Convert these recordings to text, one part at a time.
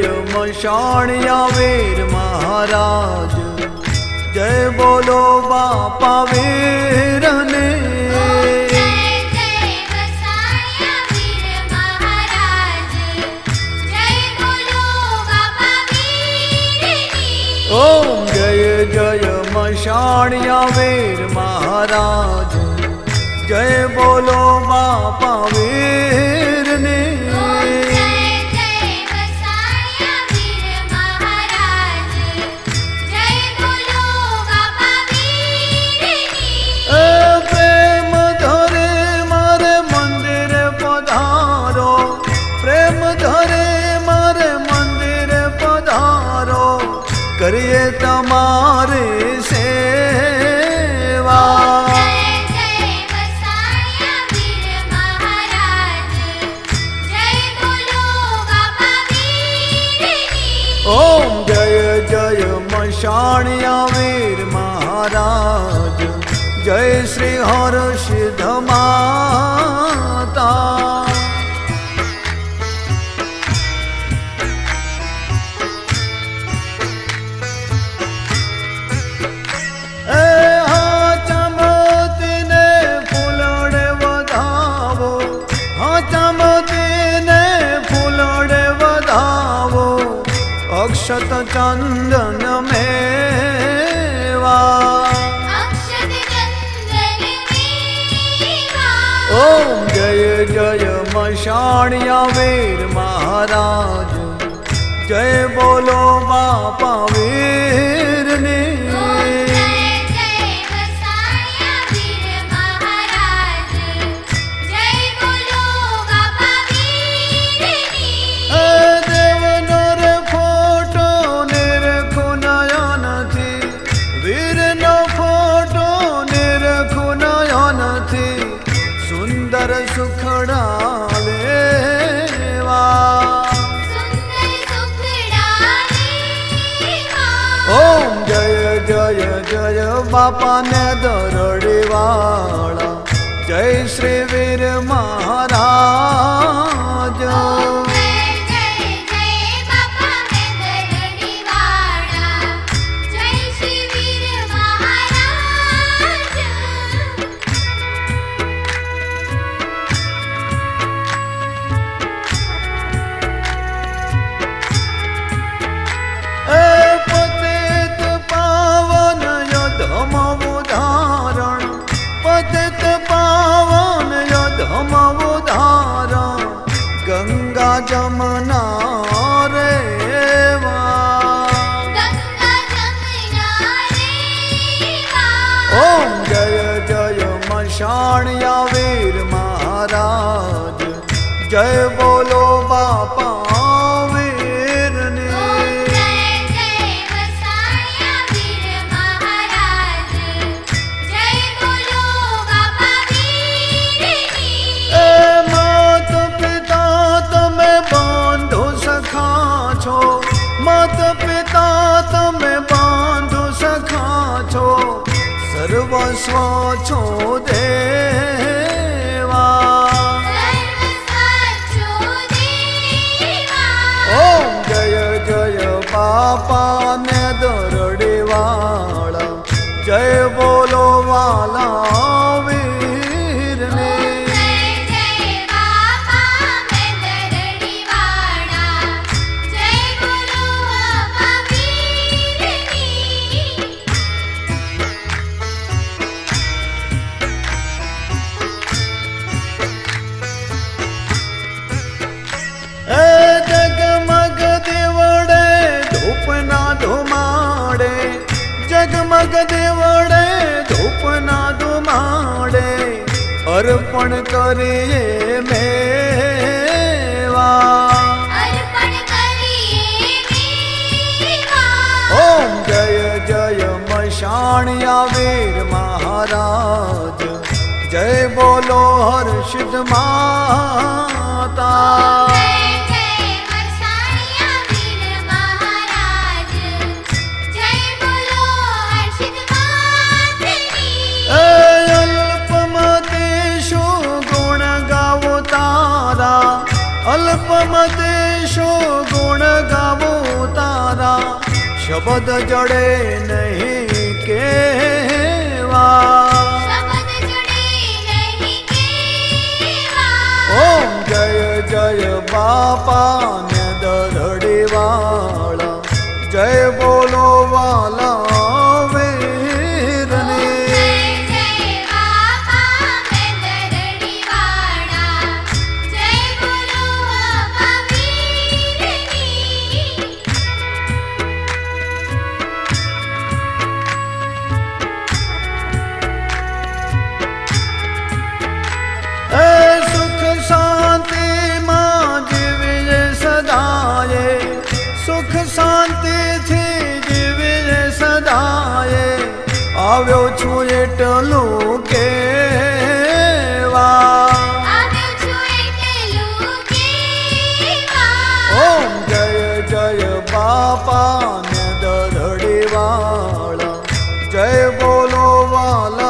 जय मशाणिया वीर महाराज, जय बोलो बापा वीर ने। ओम जय जय मशाणिया वीर महाराज, जय बोलो बापा वीर ने। प्रेम धरे मारे मंदिर पधारो, प्रेम धरे मारे मंदिर पधारो, करिए तुम्हारे सेवा। ओम जय जय मशाणिया वीर महाराज, जय श्री हर्षिध माता। अक्षत चंदन मेवा, अक्षत चंदन मेवा। ओम जय जय मशाणिया वीर महाराज, जय बोलो बापा वीर ने। सुंदर सुखड़ा लेवा, सुंदर सुखड़ा लेवा। ओम जय जय जय बापा ने दरड़ी वाला, जय श्री वीर महाराज। गंगा जमुना रेवा, गंगा जमुना रेवा। ओम जय जय मशाणिया वीर महाराज, जय बोलो बापा वीर ने। मात पिता तमे बांधो सखा छो, सर्वस्व छो देवा। ओम जय जय बापा ने दरड़ी वाला, जय बोलो वाला वीर ने। जगमग देवड़े धूप ना धुमाड़े, जगमग देवड़े धूप ना धुमाड़े, अर्पण करिए मेवा, अर्पण करिए मेवा। ओम जय जय मशाणिया वीर महाराज, जय बोलो हर्षित माता। अल्पमतेषु गुण गावो शब्द जड़े नहीं केवा। शब्द जुड़े नहीं केवा। ओम जय जय बापा ने दरड़ी वाला, जय बोलो वाला वीरने। जय बाबा मैं दरड़ी वाला, जय बोलो बाबा वीरनी। ए सुख शांति मां जीवे सदाए, सुख शांति थी जीवे सदाए। આવ્યો છું એટલું કેવા। આવ્યો છું એટલું કેવા। ઓમ જય જય બાપા ને દરડી વાળા, જય બોલો વાલા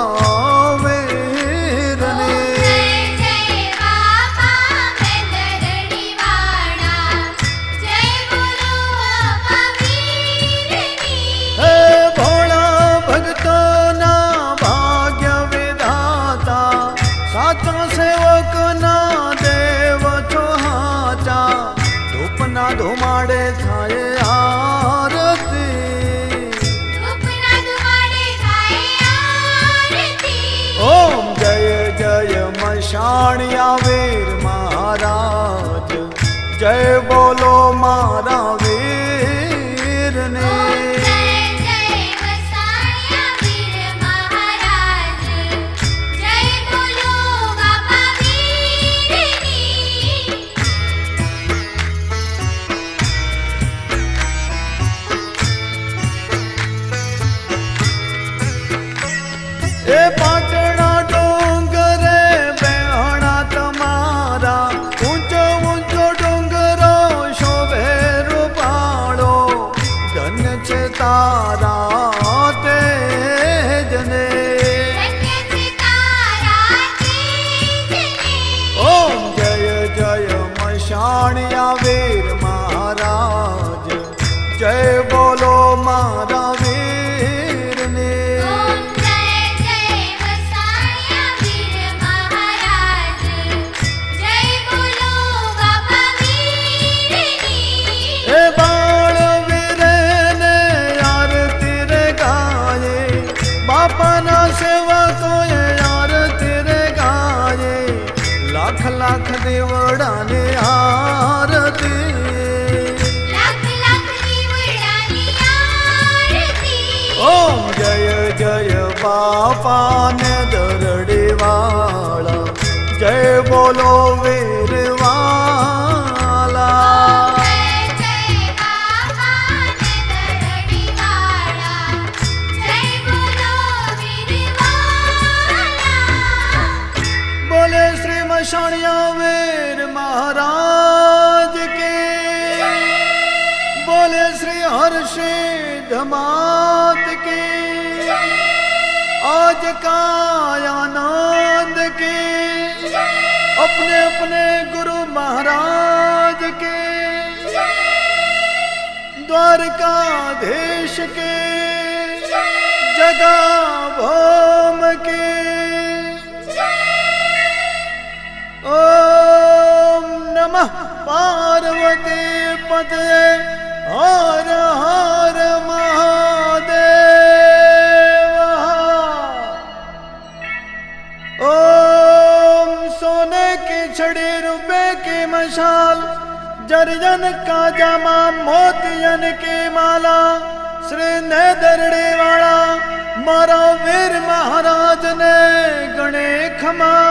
વીરને। જય બાબા मैं दरड़ी वाला, जय बोलो बाबा वीरनी। હે ભોળા ભક્તોના ભાગ્ય વિધાતા, સાચા સેવકના દેવ છો હાચા। ધૂપના ધુમાડે થાય આરતી। ધૂપના ધુમાડે થાય આરતી। ओम जय जय मशाणिया वीर महाराज, जय बोलो मारा वीर ने। जय जय वसाणिया वीर महाराज, जय बोलो बाबा वीरनी। ए पाटणा डोंगरे बेहणा तमारा, ऊंचो ऊंचो डोंगरो शोभे रूपाळो। धन्य छे तारा तेजने। धन्य छे तारा तेजने। ओम जय जय मशाणिया वीर महाराज, जय बोलो मारा वीर ने। ओम जय जय वसाणिया वीर महाराज, जय बोलो बाबा वीरनी। ए बाळ वीरे ने आरती रे गाये, बापाना सेवकोए आरती रे गाये। लाख लाख देवडाने आरती। लाख लाख दिवडानी आरती। ओम जय जय बापा ने दरड़ी वाला, जय बोलो वीर वाला। जय जय बाबा ने दरड़ी वाला, जय बोलो वीर वाला। बोले श्री मशाणिया वीर महाराज के, बोले श्री हर्षित मात के। आज का आनंद के, अपने अपने गुरु महाराज के। द्वारकाधीश के, जगा भौम के। ओम नमः पार्वती पतये, हर हर महादेव। ओम सोने की छड़ी रुपए की मशाल, जर्जन का जामा मोतियन की माला। श्री ने दरड़ी वाला मारा वीर महाराज ने गणे खमा।